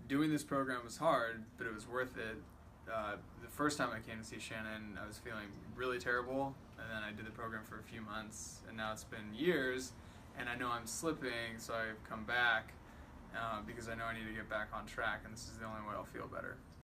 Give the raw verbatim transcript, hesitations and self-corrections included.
doing this program was hard, but it was worth it. Uh, the first time I came to see Shannon, I was feeling really terrible, and then I did the program for a few months, and now it's been years, and I know I'm slipping, so I've come back uh, because I know I need to get back on track, and this is the only way I'll feel better.